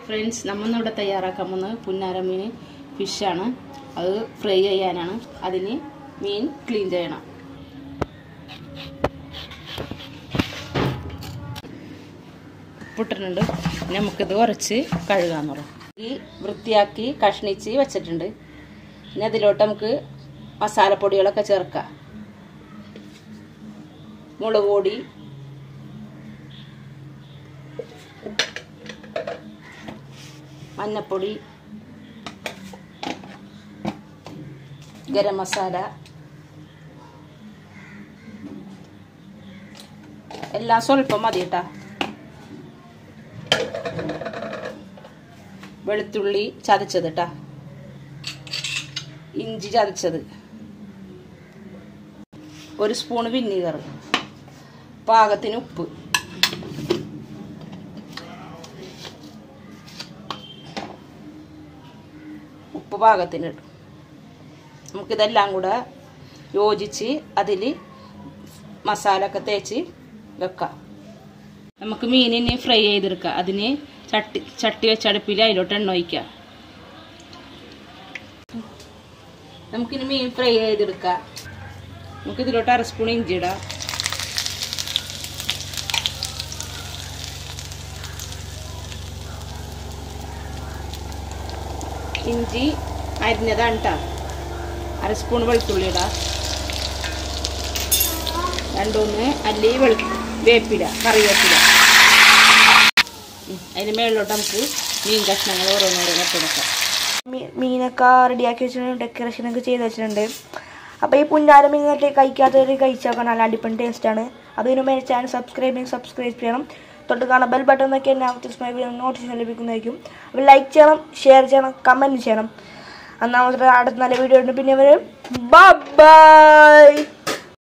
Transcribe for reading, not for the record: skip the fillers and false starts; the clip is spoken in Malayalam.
ഫ്രണ്ട്സ്, നമ്മളിവിടെ തയ്യാറാക്കാൻ പോകുന്നത് പുന്നാര മീൻ ഫിഷാണ്. അത് ഫ്രൈ ചെയ്യാനാണ്. അതിന് മീൻ ക്ലീൻ ചെയ്യണം. ഉപ്പിട്ടിട്ടുണ്ട്. നമുക്കിത് കുറച്ച് കഴുകാൻ തുടങ്ങും. ഈ വൃത്തിയാക്കി കഷ്ണിച്ച് വെച്ചിട്ടുണ്ട്. പിന്നെ അതിലോട്ട് നമുക്ക് മസാലപ്പൊടികളൊക്കെ ചേർക്കാം. മുളക് പൊടി, മഞ്ഞപ്പൊടി, ഗരം മസാല എല്ലാം സ്വല്പം മതി കേട്ടാ. വെളുത്തുള്ളി ചതച്ചത് കേട്ടാ, ഇഞ്ചി ചതച്ചത്, 1 സ്പൂൺ വിനീഗർ, പാകത്തിന് ഉപ്പ്, പാകത്തിന് ഇടും. നമുക്കിതെല്ലാം കൂടെ യോജിച്ച് അതിൽ മസാല ഒക്കെ തേച്ച് വെക്കാം. നമുക്ക് മീനിനെ ഫ്രൈ ചെയ്തെടുക്കാം. അതിന് ചട്ടി വെച്ചടുപ്പിൽ അതിലോട്ട് എണ്ണ ഒഴിക്കാം. നമുക്കിനി മീൻ ഫ്രൈ ചെയ്തെടുക്കാം. നമുക്കിതിലോട്ട് 1/2 സ്പൂൺ ഇഞ്ചി ഇടാം. ഇഞ്ചി അരിഞ്ഞതാണ് കേട്ടോ. 1/2 സ്പൂൺ വെളുത്തുള്ളി ഇടാം. 2-3 അല്ലി വേപ്പില, കറിവേപ്പില. അതിന് മേളിലോട്ട് നമുക്ക് മീൻ കഷ്ണങ്ങൾ ഓരോന്നോരോന്ന് ഇട്ടെടുക്കാം. മീനൊക്കെ റെഡിയാക്കി വെച്ചിട്ടുണ്ട്, ഡെക്കറേഷനൊക്കെ ചെയ്ത് വെച്ചിട്ടുണ്ട്. അപ്പോൾ ഈ പുന്നാര മീൻ കഴിക്കാത്തവർ കഴിച്ചൊക്കെ നല്ല അടിപൊളി ടേസ്റ്റാണ്. അതിനു മുമ്പ് ചാനൽ സബ്സ്ക്രൈബ് ചെയ്യണം. തൊട്ട് കാണാൻ ബെൽ ബട്ടൺ എന്നൊക്കെ നോട്ടിഫിക്കേഷൻ ലഭിക്കുന്നതായിരിക്കും. അപ്പോൾ ലൈക്ക് ചെയ്യണം, ഷെയർ ചെയ്യണം, കമൻറ്റ് ചെയ്യണം. എന്നാൽ മാത്രമേ അടുത്ത നല്ല വീഡിയോ ഉണ്ട്. പിന്നെ ബൈ.